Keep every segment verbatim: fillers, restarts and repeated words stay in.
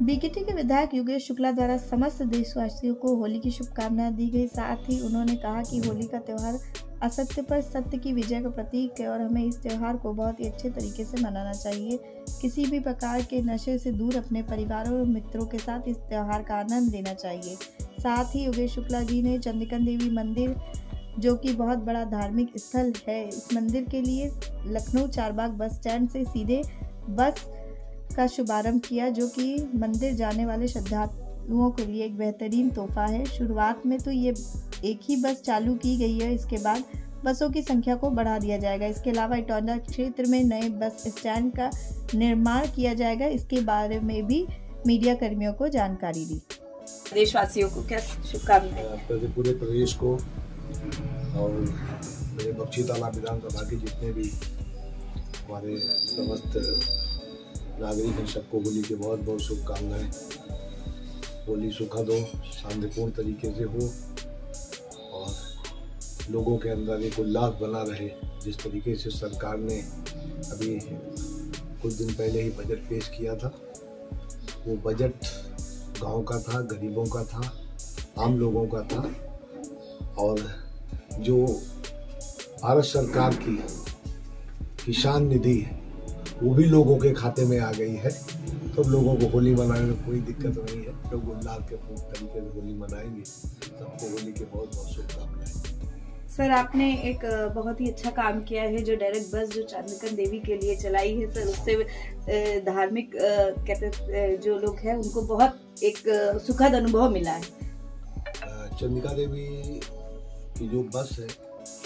BKT के विधायक योगेश शुक्ला द्वारा समस्त देशवासियों को होली की शुभकामनाएं दी गई। साथ ही उन्होंने कहा कि होली का त्यौहार असत्य पर सत्य की विजय का प्रतीक है और हमें इस त्यौहार को बहुत ही अच्छे तरीके से मनाना चाहिए। किसी भी प्रकार के नशे से दूर अपने परिवार और मित्रों के साथ इस त्यौहार का आनंद लेना चाहिए। साथ ही योगेश शुक्ला जी ने चंडिका देवी मंदिर, जो कि बहुत बड़ा धार्मिक स्थल है, इस मंदिर के लिए लखनऊ चारबाग बस स्टैंड से सीधे बस का शुभारंभ किया, जो कि मंदिर जाने वाले श्रद्धालुओं के लिए एक बेहतरीन तोहफा है। शुरुआत में तो ये एक ही बस चालू की गई है, इसके बाद बसों की संख्या को बढ़ा दिया जाएगा। इसके अलावा इटौंजा क्षेत्र में नए बस स्टैंड का निर्माण किया जाएगा। इसके बारे में भी मीडिया कर्मियों को जानकारी दी। देशवासियों को क्या शुभकामनाएं? पूरे प्रदेश को और मेरे बख्शी तालाब विधानसभा के जितने भी हमारे समस्त नागरिक हैं, सबको होली की बहुत बहुत शुभकामनाएं। होली सुखद हो, शांतिपूर्ण तरीके से हो और लोगों के अंदर एक उल्लास बना रहे। जिस तरीके से सरकार ने अभी कुछ दिन पहले ही बजट पेश किया था, वो बजट गांव का था, गरीबों का था, आम लोगों का था और जो भारत सरकार की किसान निधि है वो भी लोगों के खाते में आ गई है। तो लोगों को होली मनाने में कोई दिक्कत नहीं है। लोग उल्लास के पूर्ण तरीके से होली मनाएंगे। सबको होली के बहुत बहुत शुभकामनाएं। सर, आपने एक बहुत ही अच्छा काम किया है, जो डायरेक्ट बस जो चंडिका देवी के लिए चलाई है सर, उससे धार्मिक कहते जो लोग हैं उनको बहुत एक सुखद अनुभव मिला है। चंडिका देवी की जो बस है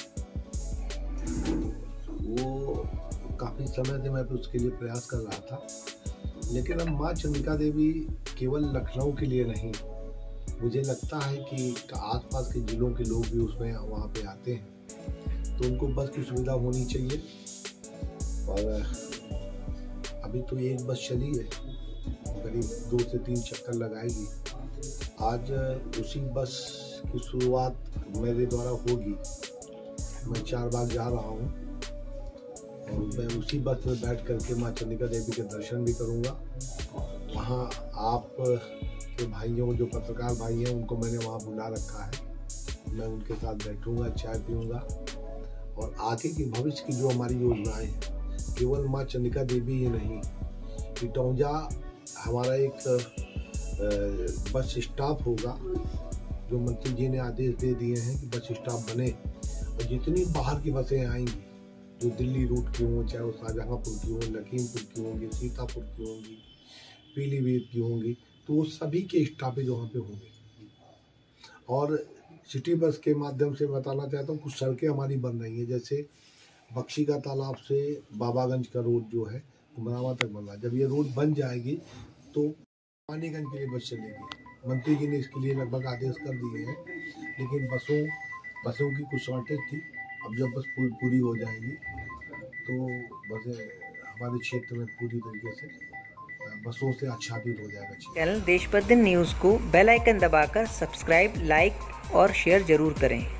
वो काफ़ी समय से मैं तो उसके लिए प्रयास कर रहा था, लेकिन अब माँ चंडिका देवी केवल लखनऊ के लिए नहीं, मुझे लगता है कि आसपास के जिलों के लोग भी उसमें वहाँ पे आते हैं, तो उनको बस की सुविधा होनी चाहिए। और अभी तो एक बस चली है, करीब दो से तीन चक्कर लगाएगी। आज उसी बस की शुरुआत मेरे द्वारा होगी। मैं चारबाग जा रहा हूँ और मैं उसी बस में बैठ करके माँ चंडिका देवी के दर्शन भी करूँगा। वहाँ आप के भाइयों, जो पत्रकार भाई हैं, उनको मैंने वहाँ बुला रखा है। मैं उनके साथ बैठूँगा, चाय पीऊँगा और आगे की भविष्य की जो हमारी योजनाएं हैं, केवल माँ चंडिका देवी ही नहीं, इटौंजा हमारा एक बस स्टॉप होगा, जो मंत्री जी ने आदेश दे दिए हैं कि बस स्टॉप बने और जितनी बाहर की बसें आएंगी, जो दिल्ली रूट की हों, चाहे वो शाहजहाँपुर की हों, लखीमपुर की होंगी, सीतापुर की होंगी, पीलीभीत की होंगी, तो वो सभी के स्टॉपेज वहाँ पे होंगे। और सिटी बस के माध्यम से बताना चाहता हूँ, कुछ सड़कें हमारी बन रही हैं, जैसे बख्शी का तालाब से बाबागंज का रोड जो है कुमरावा तक बन रहा है। जब ये रोड बन जाएगी तो पानीगंज के लिए बस चलेगी। मंत्री जी ने इसके लिए लगभग आदेश कर दिए हैं, लेकिन बसों बसों की कुछ शॉर्टेज थी। अब जब बस पूरी हो जाएगी तो बसें हमारे क्षेत्र में पूरी तरीके से बसों से आच्छादित हो जाएगा। चैनल देशबंधु न्यूज़ को बेल आइकन दबाकर सब्सक्राइब, लाइक और शेयर जरूर करें।